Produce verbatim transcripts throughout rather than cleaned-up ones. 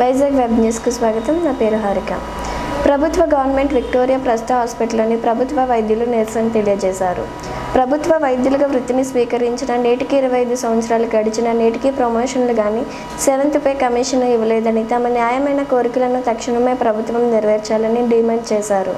Vizag web న్యూస్కు స్వాగతం. నా పేరు హారిక. ప్రభుత్వ గవర్నమెంట్ విక్టోరియా ప్రస్తుత హాస్పిటల్లోని ప్రభుత్వ వైద్యులు నిరసన తెలియజేశారు. ప్రభుత్వ వైద్యులుగా వృత్తిని స్వీకరించిన నేటికి ఇరవై ఐదు సంవత్సరాలు గడిచిన నేటికి ప్రమోషన్లు కానీ సెవెంత్ పే కమిషన్ ఇవ్వలేదని, తమ న్యాయమైన కోరికలను తక్షణమే ప్రభుత్వం నెరవేర్చాలని డిమాండ్ చేశారు.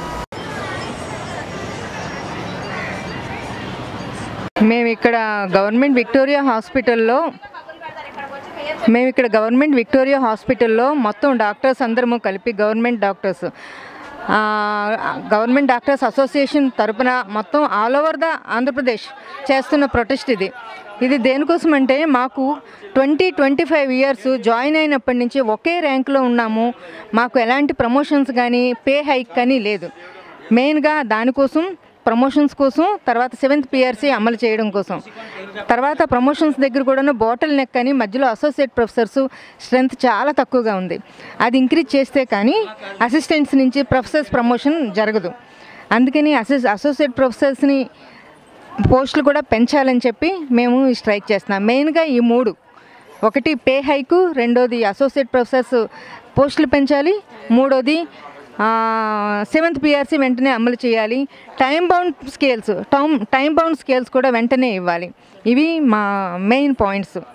మేము ఇక్కడ గవర్నమెంట్ విక్టోరియా హాస్పిటల్లో మేము ఇక్కడ గవర్నమెంట్ విక్టోరియా హాస్పిటల్లో మొత్తం డాక్టర్స్ అందరము కలిపి government doctors government doctors association తరపున మొత్తం ఆల్ ఓవర్ ద ఆంధ్రప్రదేశ్ చేస్తున్న ప్రొటెస్ట్ ఇది ఇది దేనికోసం అంటే, మాకు twenty twenty five years join అయినప్పటి నుంచి ఒకే ర్యాంకులో ఉన్నాము. మాకు ఎలాంటి ప్రమోషన్స్ కానీ పే హైక్ కానీ లేదు. మెయిన్గా దానికోసం ప్రమోషన్స్ కోసం, తర్వాత సెవెంత్ పిఆర్సీ అమలు చేయడం కోసం, తర్వాత ప్రమోషన్స్ దగ్గర కూడా బాటిల్ నెక్ అని మధ్యలో అసోసియేట్ ప్రొఫెసర్స్ స్ట్రెంత్ చాలా తక్కువగా ఉంది. అది ఇంక్రీజ్ చేస్తే కానీ అసిస్టెంట్స్ నుంచి ప్రొఫెసర్స్ ప్రమోషన్ జరగదు. అందుకని అసిస్ అసోసియేట్ ప్రొఫెసర్స్ని పోస్టులు కూడా పెంచాలని చెప్పి మేము స్ట్రైక్ చేస్తున్నాం. మెయిన్గా ఈ మూడు, ఒకటి పే హైకు, రెండోది అసోసియేట్ ప్రొఫెసర్స్ పోస్టులు పెంచాలి, మూడోది సెవెంత్ పిఆర్సీ వెంటనే అమలు చేయాలి, time bound scales time time bound scales కూడా వెంటనే ఇవ్వాలి. ఇవి మా మెయిన్ పాయింట్స్.